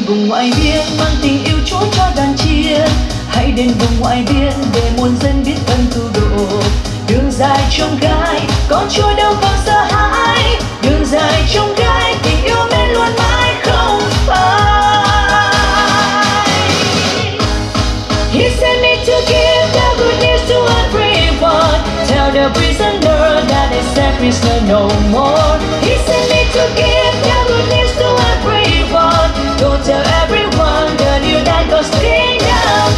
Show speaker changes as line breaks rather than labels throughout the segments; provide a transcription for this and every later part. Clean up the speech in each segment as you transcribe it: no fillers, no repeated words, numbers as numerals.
vùng ngoại biên mang tình yêu Chúa cho đàn chiên. Hãy đến vùng ngoại biên để muôn dân biết ơn cứu độ. Đường dài trông gai, có Chúa đâu còn sợ hãi. Đường dài trông gai, tình yêu mến luôn mãi không phai. He sent me to give the good news to everyone. Tell the prisoner that is set prisoner no more. He sent me to give the good news to everyone. Go tell everyone the new that God's kingdom.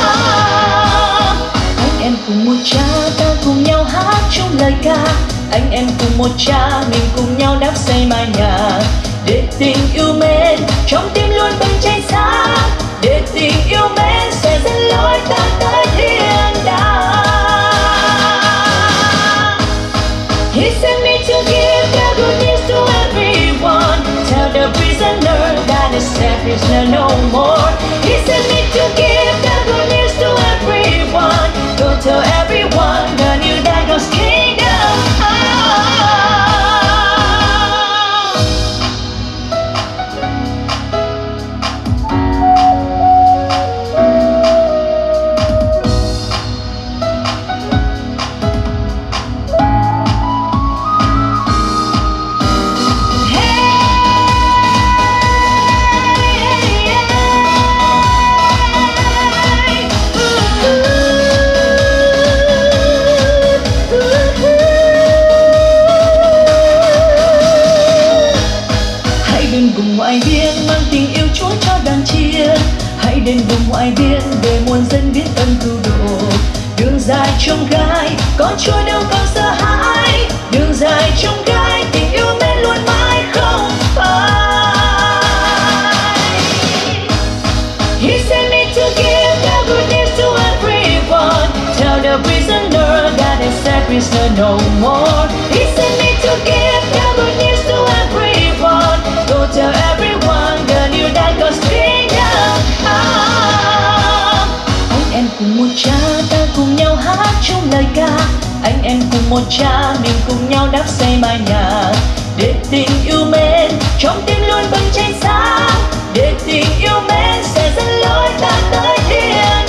Anh em cùng một cha, ta cùng nhau hát chung lời ca. Anh em cùng một cha, mình cùng nhau đắp xây mái nhà. Để tình yêu mến trong tim luôn bừng cháy sáng. Để tình yêu mến sẽ dẫn lối ta tới thiên đàng. He sent me to give the good news to everyone. Tell the prisoner that is set prisoner no more. He sent me to give the good news to everyone. Go tell everyone the new that God's kingdom. Ngoại biên mang tình yêu Chúa cho đàn chiên. Hãy đến vùng ngoại biên để muôn dân biết ơn cứu độ. Đường dài trông gai, có Chúa đâu còn sợ hãi. Đường dài trông gai, tình yêu mến luôn mãi không phai. He sent me to give the good news to everyone. Tell the prisoner that is set prisoner no more. He sent me to give the good news to everyone. Go tell everyone the new that God's kingdom. Anh em cùng một cha, ta cùng nhau hát chung lời ca. Anh em cùng một cha, mình cùng nhau đắp xây mái nhà. Để tình yêu mến trong tim luôn bừng cháy sáng. Để tình yêu mến sẽ dẫn lối ta tới thiên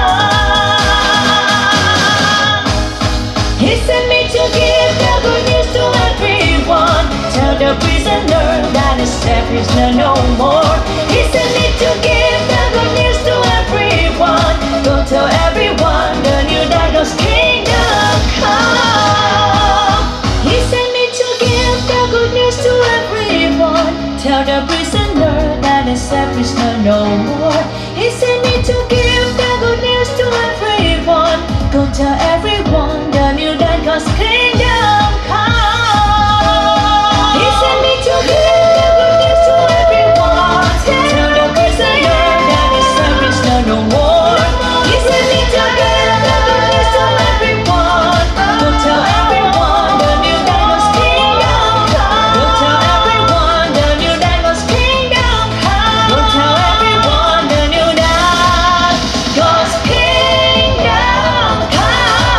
đàng. He sent me to give the good news to everyone. Tell the prisoner that is set prisoner no more. He sent me to give the good news to everyone. Go tell everyone the new that God's kingdom come. He sent me to give the good news to everyone. Tell the prisoner that is set prisoner no more. He sent me to give the good news to everyone. Go tell everyone the new that God's kingdom come. He sent me to give the good news to everyone. Tell the prisoner that is set prisoner no more. He sent me to give the good news to everyone. Go tell everyone the new that God's kingdom come. Go tell everyone the new that God's kingdom come. Go tell everyone the new that God's kingdom come.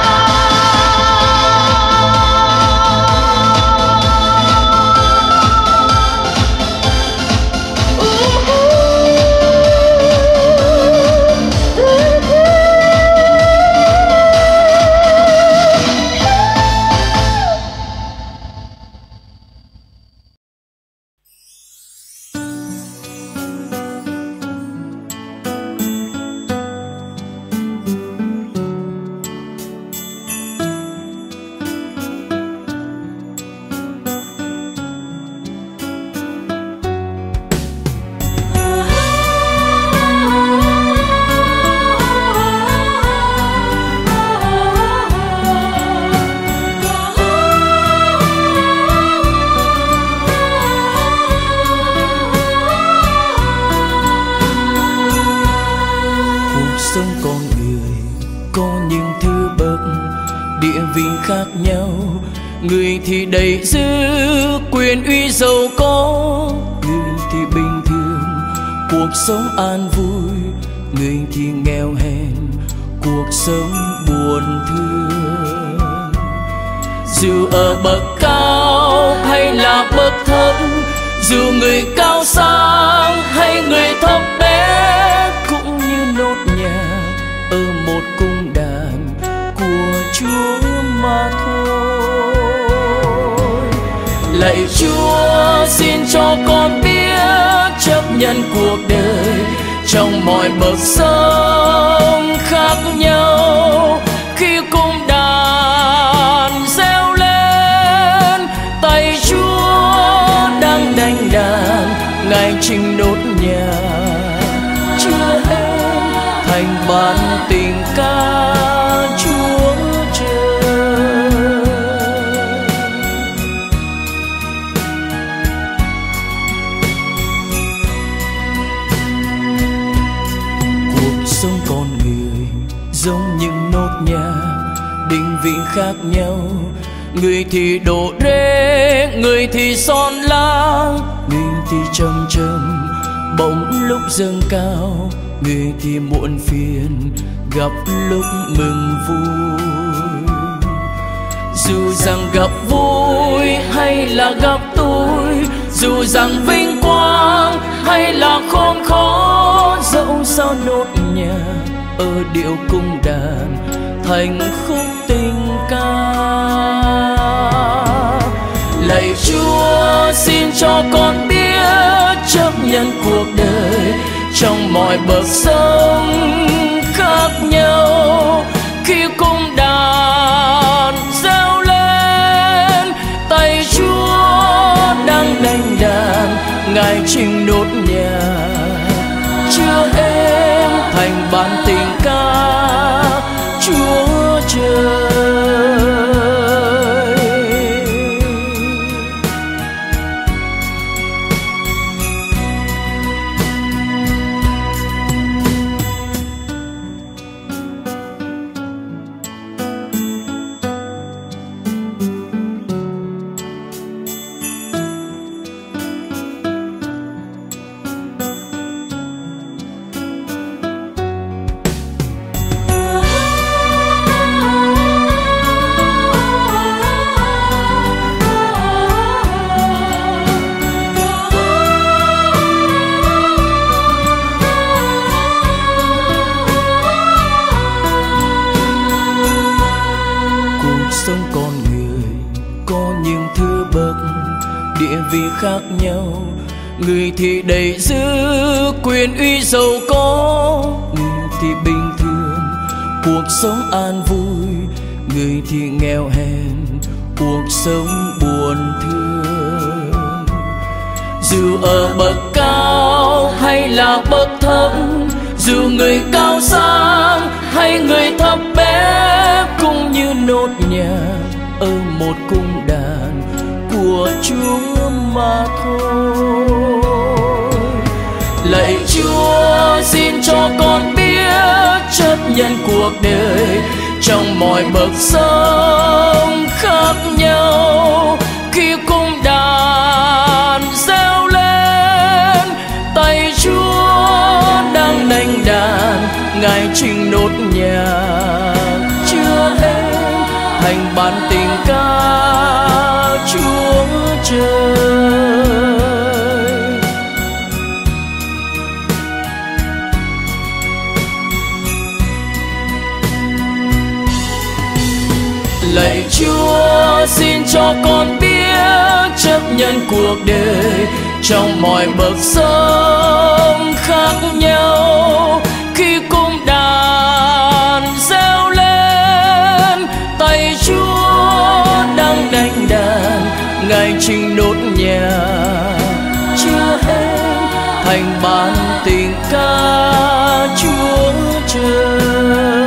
Sống con người có những thứ bậc địa vị khác nhau. Người thì đầy dư quyền uy giàu có, người thì bình thường cuộc sống an vui, người thì nghèo hèn cuộc sống buồn thương. Dù ở bậc cao hay là bậc thấp, dù người cao sang hay hay người thấp bé cũng như nốt nhạc ở một cung đàn của Chúa mà thôi. Lạy Chúa, xin cho con biết chấp nhận cuộc đời trong mọi bậc sống khác nhau. Khi cung đàn reo lên, tay Chúa đang đánh đàn, Ngài trình nốt nhạc chưa em thành bản tình ca Chúa trời. Cuộc sống con người giống những nốt nhạc định vị khác nhau, người thì đổ rê, người thì son láng, người thì trầm trầm bỗng lúc dâng cao, người thì muộn phiền gặp lúc mừng vui. Dù rằng gặp vui hay là gặp tôi, dù rằng vinh quang hay là khốn khó, dẫu sao nốt nhạc ở điệu cung đàn thành khúc tình ca. Lạy Chúa, xin cho con biết chấp nhận cuộc đời trong mọi bậc sống khác nhau. Khi cung đàn reo lên, tay Chúa đang đánh đàn, Ngài trình nốt nhạc chưa em thành bản tình ca Chúa trời. Sống con người có những thứ bậc địa vị khác nhau, người thì đầy dư quyền uy giàu có, người thì bình thường cuộc sống an vui, người thì nghèo hèn cuộc sống buồn thương. Dù ở bậc cao hay là bậc thấp, dù người cao sang hay người thấp bé, cũng như nốt nhạc ở một cung đàn của Chúa mà thôi. Lạy Chúa, xin cho con biết chấp nhận cuộc đời trong mọi bậc sống khác nhau. Khi cung đàn reo lên, tay Chúa đang đánh đàn, Ngài trình nốt nhạc chưa em thành bản tình ca Chúa trời. Lạy Chúa, xin cho con biết chấp nhận cuộc đời trong mọi bậc sống khác nhau. Khi cung đàn reo lên, tay Chúa đang đánh đàn, Ngài trình nốt nhạc chưa em thành bản tình ca Chúa trời.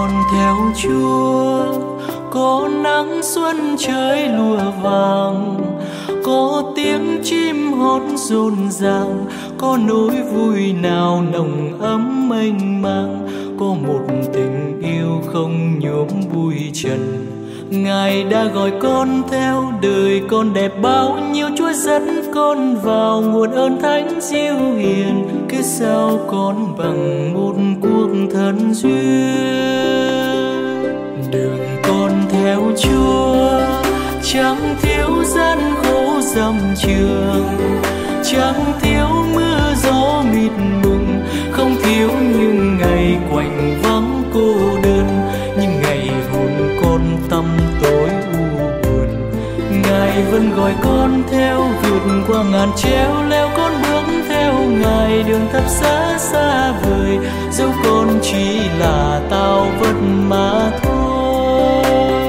con theo Chúa, có nắng xuân trời lúa vàng, có tiếng chim hót rộn ràng, có nỗi vui nào nồng ấm mênh mang, có một tình yêu không nhuốm bụi trần. Ngài đã gọi con theo đời con đẹp bao nhiêu, Chúa dẫn con vào nguồn ơn thánh diệu hiền, kết giao con bằng một cuộc thân duyên. Đường con theo Chúa chẳng thiếu gian khổ dầm trường, chẳng thiếu mưa gió mịt mùng, không thiếu những ngày quạnh vắng cô đơn, những ngày hồn con tăm tối u buồn. Ngài vẫn gọi con theo vượt qua ngàn treo leo, con bước theo Ngài đường thấp xa xa vời, dẫu con chỉ là tao vật mà thôi.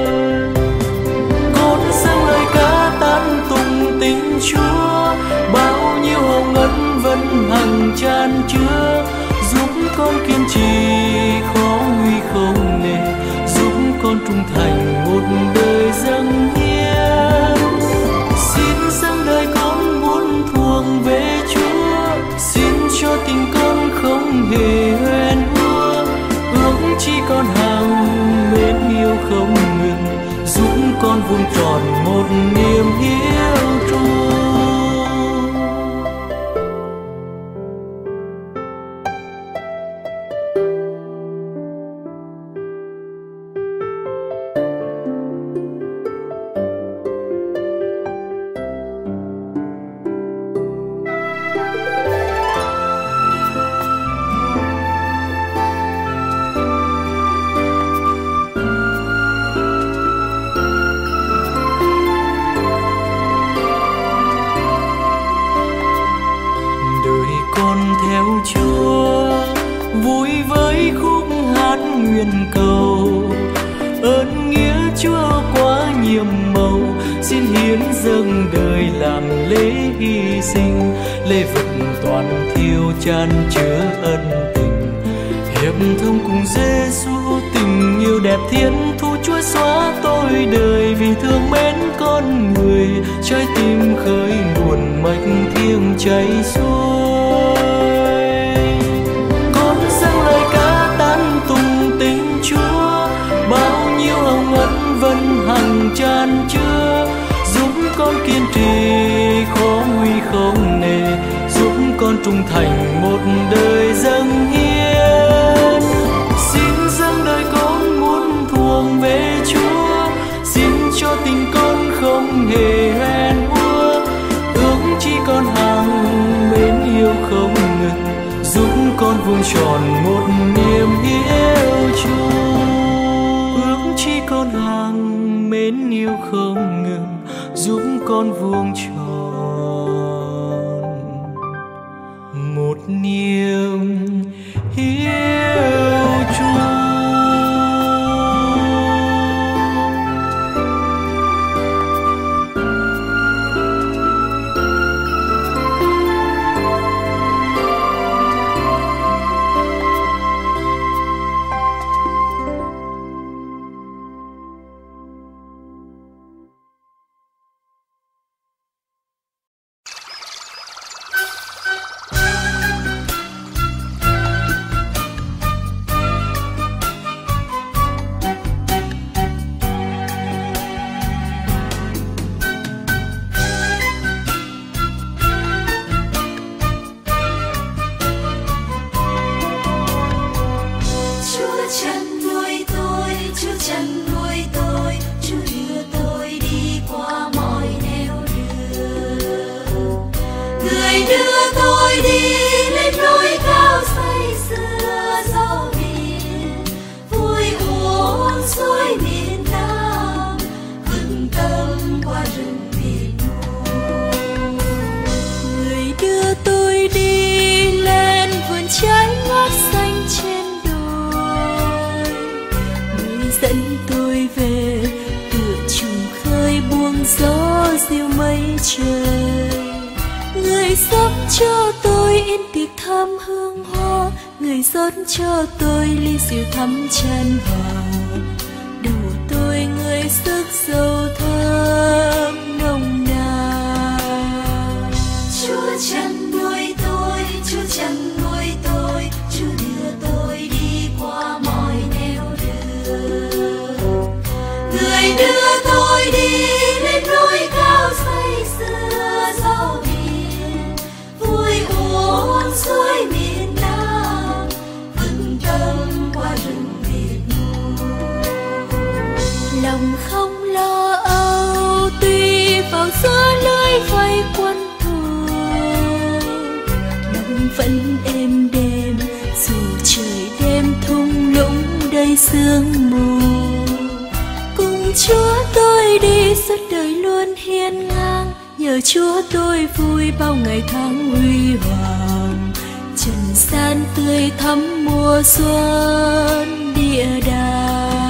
Con dâng lời ca tán tụng tình Chúa, bao nhiêu hồng ân vẫn hằng chan chứa, giúp con kiên trì khó nguy không nề, giúp con trung thành một đời dâng hiến. Xin dâng đời con muốn thuộc về Chúa, xin cho tình con không hề hoen ua, ước chi con hằng mến yêu không ngừng, giúp con vun tròn một niềm hiếu trung. Chan chứa ân tình hiệp thông cùng Giêsu, tình yêu đẹp thiên thu Chúa xóa tôi đời, vì thương mến con người trái tim khơi nguồn mạch thiêng chảy xuôi. Con dâng lời ca tán tụng tình Chúa, bao nhiêu hồng ân vẫn hằng chan chứa, giúp con kiên trì khó nguy không nề, giúp con trung thành một đời dâng hiến. Xin dâng đời con muốn thuộc về Chúa, xin cho tình con không hề hoen ua, ước chi con hằng mến yêu không ngừng, giúp con vun tròn một niềm yêu chung. Ước chi con hằng mến yêu không ngừng, giúp con vun tròn một niềm hiếu chung.
gió diêu mây trời, người sắp cho tôi yên tiệc thăm hương hoa, người rót cho tôi ly rượu thắm chan hòa. Đầu tôi người sức dầu thơm nồng nàn.
Chúa chăn nuôi tôi, Chúa chăn nuôi tôi, Chúa đưa tôi đi qua mọi nẻo đường. Người đưa tôi đi lên núi cao say sưa gió biển, vui uống suối miền Nam, vững tâm qua rừng miệt mù.
Lòng không lo âu tuy vào giữa lưới vây quân thù, lòng vẫn êm đềm dù trời đêm thung lũng đầy sương mù. Cùng Chúa tôi đi suốt đời luôn hiên ngang, nhờ Chúa tôi vui bao ngày tháng huy hoàng. Trần gian tươi thắm mùa xuân địa đàng.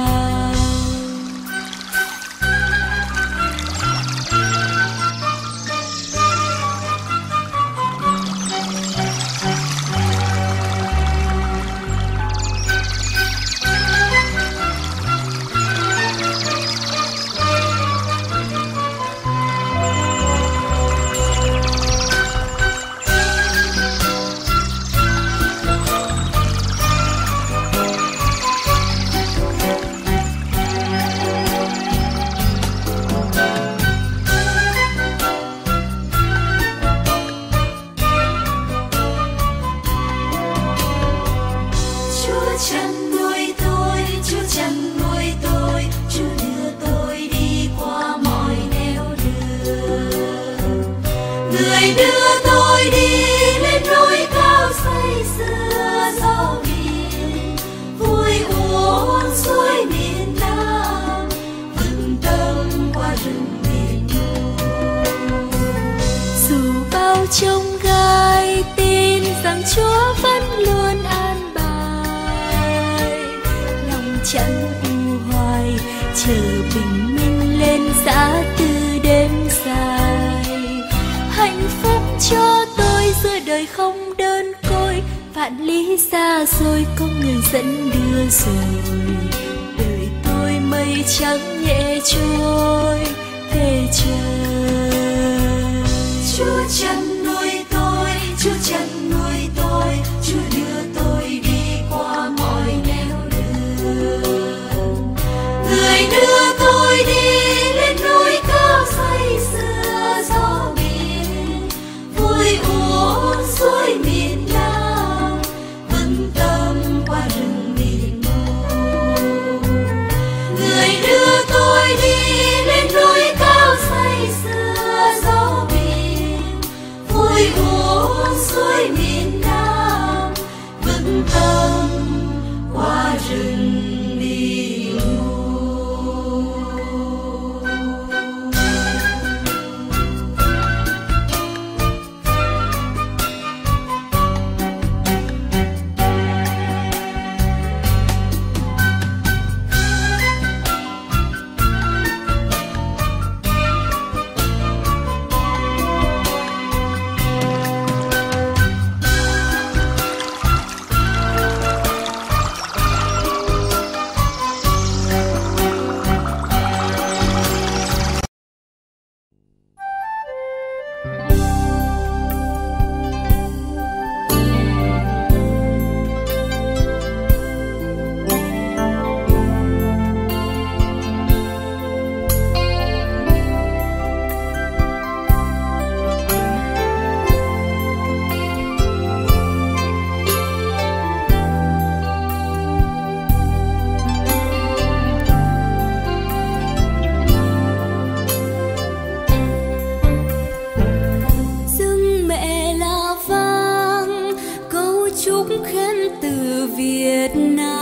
Người đưa tôi đi lên núi cao say sưa gió biển, vui uống suối miền Nam, vững tâm qua rừng miền mù.
Dù bao chông gai tin rằng Chúa vẫn luôn an bài, lòng chẳng u hoài chờ bình minh lên giã từ đêm dài. Hạnh phúc cho tôi giữa đời không đơn côi, vạn lý xa xôi có người dẫn đưa rồi. Đời tôi mây trắng nhẹ trôi về trời.
Chúa chăn nuôi tôi, Chúa chăn nuôi tôi, Chúa đưa tôi đi qua mọi nẻo đường. Người đưa tôi đi lên núi cao say sưa gió biển, vui uống suối miền Nam, vững tâm qua rừng miền mù. Người đưa tôi đi lên núi cao say sưa gió biển, vui uống suối miền Nam, vững tâm qua rừng miền mù.
Chúc khen từ Việt Nam.